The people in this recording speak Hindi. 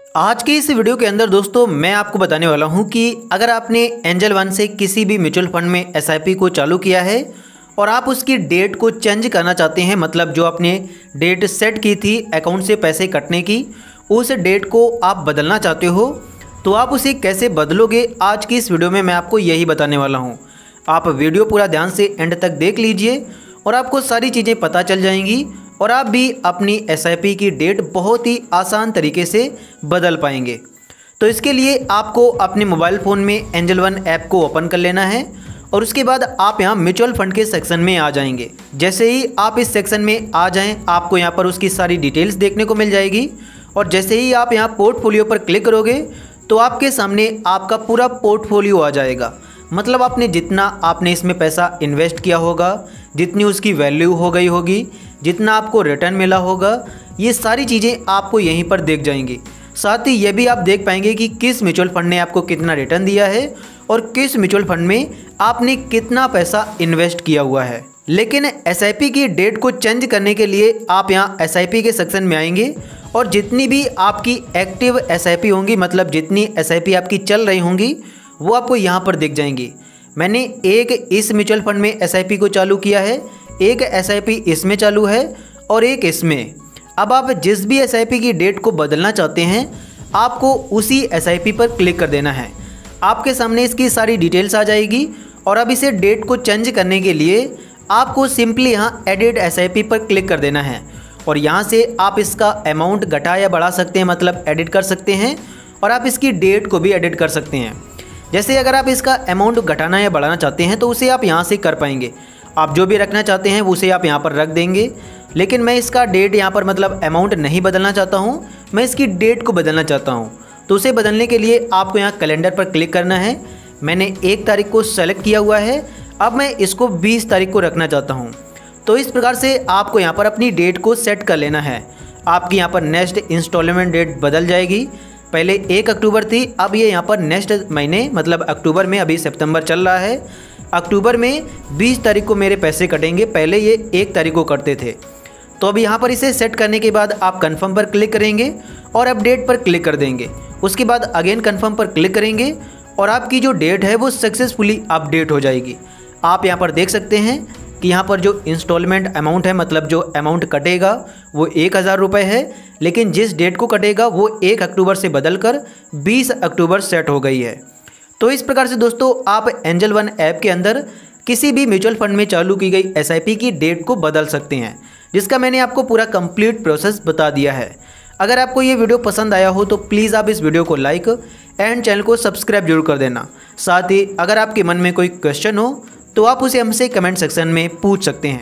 आज की इस वीडियो के अंदर दोस्तों मैं आपको बताने वाला हूं कि अगर आपने एंजल वन से किसी भी म्यूचुअल फंड में एसआईपी को चालू किया है और आप उसकी डेट को चेंज करना चाहते हैं, मतलब जो आपने डेट सेट की थी अकाउंट से पैसे कटने की, उस डेट को आप बदलना चाहते हो, तो आप उसे कैसे बदलोगे आज की इस वीडियो में मैं आपको यही बताने वाला हूँ। आप वीडियो पूरा ध्यान से एंड तक देख लीजिए और आपको सारी चीज़ें पता चल जाएंगी और आप भी अपनी एसआईपी की डेट बहुत ही आसान तरीके से बदल पाएंगे। तो इसके लिए आपको अपने मोबाइल फ़ोन में एंजल वन ऐप को ओपन कर लेना है और उसके बाद आप यहाँ म्यूचुअल फंड के सेक्शन में आ जाएंगे। जैसे ही आप इस सेक्शन में आ जाएं, आपको यहाँ पर उसकी सारी डिटेल्स देखने को मिल जाएगी और जैसे ही आप यहाँ पोर्टफोलियो पर क्लिक करोगे तो आपके सामने आपका पूरा पोर्टफोलियो आ जाएगा। मतलब आपने इसमें पैसा इन्वेस्ट किया होगा, जितनी उसकी वैल्यू हो गई होगी, जितना आपको रिटर्न मिला होगा, ये सारी चीज़ें आपको यहीं पर देख जाएंगी। साथ ही ये भी आप देख पाएंगे कि किस म्यूचुअल फंड ने आपको कितना रिटर्न दिया है और किस म्यूचुअल फंड में आपने कितना पैसा इन्वेस्ट किया हुआ है। लेकिन एसआईपी की डेट को चेंज करने के लिए आप यहाँ एसआईपी के सेक्शन में आएंगे और जितनी भी आपकी एक्टिव एसआईपी होंगी, मतलब जितनी एसआईपी आपकी चल रही होंगी, वो आपको यहाँ पर दिख जाएंगी। मैंने एक इस म्यूचुअल फंड में एसआईपी को चालू किया है, एक एसआईपी इसमें चालू है और एक इसमें। अब आप जिस भी एसआईपी की डेट को बदलना चाहते हैं, आपको उसी एसआईपी पर क्लिक कर देना है। आपके सामने इसकी सारी डिटेल्स आ जाएगी और अब इसे डेट को चेंज करने के लिए आपको सिंपली यहाँ एडिट एसआईपी पर क्लिक कर देना है और यहाँ से आप इसका अमाउंट घटा या बढ़ा सकते हैं, मतलब एडिट कर सकते हैं और आप इसकी डेट को भी एडिट कर सकते हैं। जैसे अगर आप इसका अमाउंट घटाना या बढ़ाना चाहते हैं तो उसे आप यहाँ से कर पाएंगे। आप जो भी रखना चाहते हैं उसे आप यहाँ पर रख देंगे। लेकिन मैं इसका डेट यहाँ पर मतलब अमाउंट नहीं बदलना चाहता हूँ, मैं इसकी डेट को बदलना चाहता हूँ। तो उसे बदलने के लिए आपको यहाँ कैलेंडर पर क्लिक करना है। मैंने 1 तारीख को सेलेक्ट किया हुआ है, अब मैं इसको 20 तारीख को रखना चाहता हूँ। तो इस प्रकार से आपको यहाँ पर अपनी डेट को सेट कर लेना है। आपकी यहाँ पर नेक्स्ट इंस्टॉलमेंट डेट बदल जाएगी। पहले 1 अक्टूबर थी, अब ये यहाँ पर नेक्स्ट महीने मतलब अक्टूबर में, अभी सितंबर चल रहा है, अक्टूबर में 20 तारीख को मेरे पैसे कटेंगे। पहले ये 1 तारीख को कटते थे। तो अब यहाँ पर इसे सेट करने के बाद आप कंफर्म पर क्लिक करेंगे और अपडेट पर क्लिक कर देंगे। उसके बाद अगेन कंफर्म पर क्लिक करेंगे और आपकी जो डेट है वो सक्सेसफुली अपडेट हो जाएगी। आप यहाँ पर देख सकते हैं कि यहाँ पर जो इंस्टॉलमेंट अमाउंट है, मतलब जो अमाउंट कटेगा वो 1000 रुपये है, लेकिन जिस डेट को कटेगा वो 1 अक्टूबर से बदलकर 20 अक्टूबर सेट हो गई है। तो इस प्रकार से दोस्तों आप एंजल वन ऐप के अंदर किसी भी म्यूचुअल फंड में चालू की गई एसआईपी की डेट को बदल सकते हैं, जिसका मैंने आपको पूरा कंप्लीट प्रोसेस बता दिया है। अगर आपको ये वीडियो पसंद आया हो तो प्लीज़ आप इस वीडियो को लाइक एंड चैनल को सब्सक्राइब जरूर कर देना। साथ ही अगर आपके मन में कोई क्वेश्चन हो तो आप उसे हमसे कमेंट सेक्शन में पूछ सकते हैं।